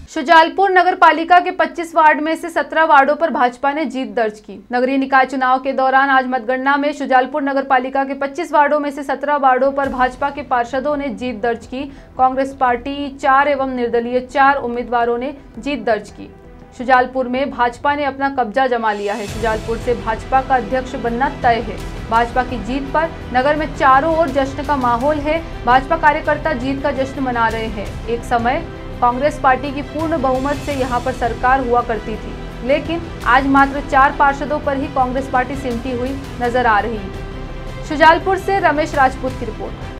शुजालपुर नगर पालिका के 25 वार्ड में से 17 वार्डों पर भाजपा ने जीत दर्ज की। नगरीय निकाय चुनाव के दौरान आज मतगणना में शुजालपुर नगर पालिका के 25 वार्डों में से 17 वार्डों पर भाजपा के पार्षदों ने जीत दर्ज की। कांग्रेस पार्टी 4 एवं निर्दलीय 4 उम्मीदवारों ने जीत दर्ज की। शुजालपुर में भाजपा ने अपना कब्जा जमा लिया है। शुजालपुर से भाजपा का अध्यक्ष बनना तय है। भाजपा की जीत पर नगर में चारों ओर जश्न का माहौल है। भाजपा कार्यकर्ता जीत का जश्न मना रहे हैं। एक समय कांग्रेस पार्टी की पूर्ण बहुमत से यहां पर सरकार हुआ करती थी, लेकिन आज मात्र 4 पार्षदों पर ही कांग्रेस पार्टी सिमटी हुई नजर आ रही है। शुजालपुर से रमेश राजपूत की रिपोर्ट।